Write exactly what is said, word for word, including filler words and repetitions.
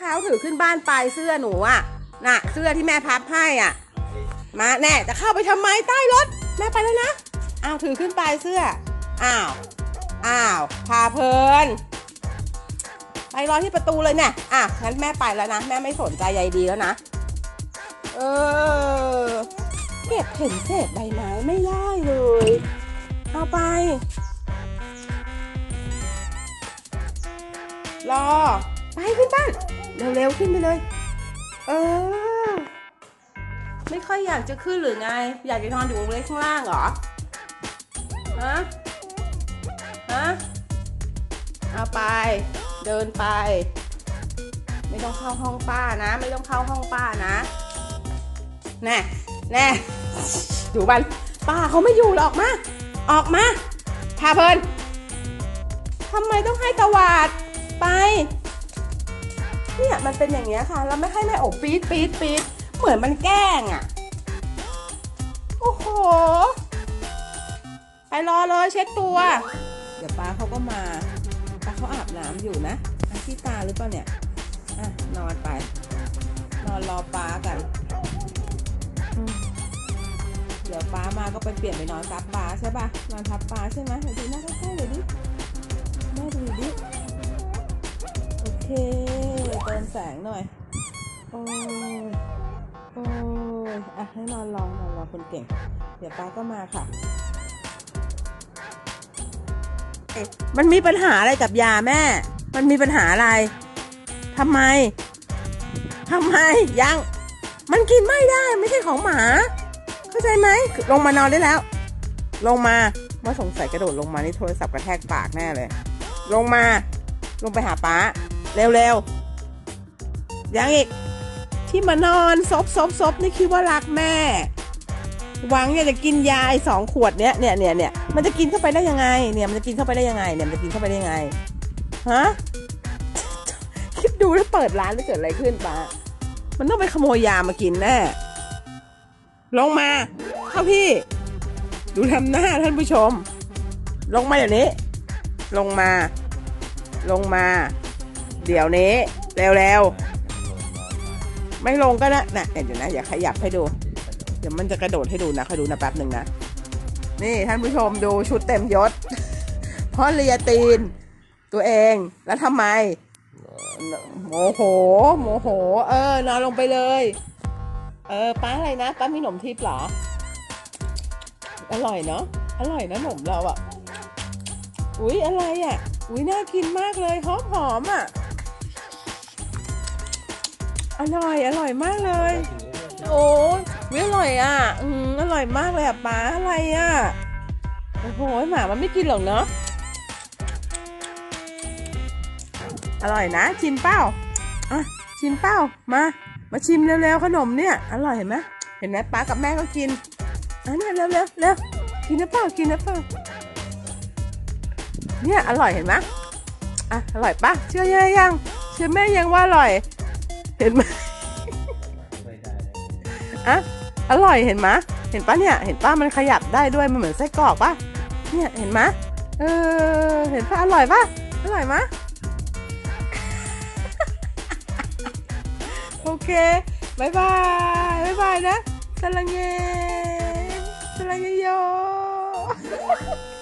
เขาถือขึ้นบ้านไปเสื้อหนูอ่ะน่ะเสื้อที่แม่พับให้อ่ะมาแน่จะเข้าไปทำไมใต้รถแม่ไปแล้วนะอ้าวถือขึ้นไปเสื้ออ้าวอ้าวพาเพลินไปรอที่ประตูเลยเนี่ยอ่ะงั้นแม่ไปแล้วนะแม่ไม่สนใจใยดีแล้วนะเออเก็บเห็นเศษใบไม้ไม่ได้เลยเอาไปรอไปขึ้นบ้านเร็วๆขึ้นไปเลยเออไม่ค่อยอยากจะขึ้นหรือไงอยากจะนอนอยู่เลยข้างล่างเหรอฮะฮะเอาไปเดินไปไม่ต้องเข้าห้องป้านะไม่ต้องเข้าห้องป้านะแน่แน่ดูมันป้าเขาไม่อยู่หรอกมาออกมาพาเพลินทำไมต้องให้ตวาดไปเนี่ยมันเป็นอย่างเงี้ยค่ะเราไม่ให้แม่อบปี๊ดปี๊ดปี๊ดเหมือนมันแกล้งอ่ะโอ้โหไปรอเลยเช็ดตัวเดี๋ยวป้าเขาก็มาป้าเขาอาบน้ำอยู่นะอาที่ตาหรือเปล่าเนี่ยอ่ะนอนไปนอนรอป้ากันเดี๋ยวป้ามาก็ไปเปลี่ยนไปนอนทับป้าใช่ป่ะนอนทับป้าใช่ไหมเดี๋ยวดูหน้าใกล้ๆเลยดิแม่ดูดิโอเคเติมแสงหน่อยโอ้ยโอ้ยอ่ะให้นอนรอนอนรอคนเก่งเดี๋ยวป้าก็มาค่ะมันมีปัญหาอะไรกับยาแม่มันมีปัญหาอะไรทำไมทำไมยังมันกินไม่ได้ไม่ใช่ของหมาเข้าใจไหมลงมานอนได้แล้วลงมาว่าสงสัยกระโดดลงมานี่โทรศัพท์กระแทกปากแน่เลยลงมาลงไปหาป้าเร็วๆยังอีกที่มานอนซบซบซบนี่คิดว่ารักแม่หวังอยากจะกินยาไอ้สองขวดเนี้ยเนี่ยเนี่ยเนี่ยมันจะกินเข้าไปได้ยังไงเนี่ยมันจะกินเข้าไปได้ยังไงเนี่ยมันจะกินเข้าไปได้ยังไงฮะคิดดูแล้วเปิดร้านแล้วเกิดอะไรขึ้นป้ามันต้องไปขโมยยามากินแน่ลงมาเข้าพี่ดูทำหน้าท่านผู้ชมลงมาเดี๋ยวนี้ลงมาลงมาเดี๋ยวนี้เร็วๆไม่ลงก็นะนะเดี๋ยวนะอย่าขยับให้ดูเดี๋ยวมันจะกระโดดให้ดูนะคอยดูนะแป๊บหนึ่งนะนี่ท่านผู้ชมดูชุดเต็มยศพ่อเลียตีนตัวเองแล้วทำไมโมโหโมโหเออนอนลงไปเลยเออป้าอะไรนะป้ามีขนมทิพย์เหรออร่อยเนาะอร่อยนะขนมเราอ่ะอุ๊ยอะไรอ่ะอุ๊ยน่ากินมากเลยหอมหอมอ่ะอร่อยอร่อยมากเลยโอ้ยอร่อยอ่ะอืมอร่อยมากเลยอ่ะป้าอะไรอ่ะโอ้โหหมามันไม่กินหรอกเนาะอร่อยนะชิมเปล่าอ่ะชิมเปล่ามามาชิมเร็วๆขนมเนี่ยอร่อยเห็นไหมเห็นไหมป้ากับแม่ก็กินอันนี้เร็วเร็วเร็วกินนะเปล่ากินนะเปล่าเนี่ยอร่อยเห็นไหมอ่ะอร่อยปะเชื่อยังยังเชื่อแม่ยังว่าอร่อยเห็นไหมอ่ะอร่อยเห็นไหมเห็นปะเนี่ยเห็นปะมันขยับได้ด้วยมันเหมือนไส้กรอกปะเนี่ยเห็นไหมเออเห็นปะอร่อยปะอร่อยไหมโอเคบายบายบายบายนะสลังเยสลังเยโย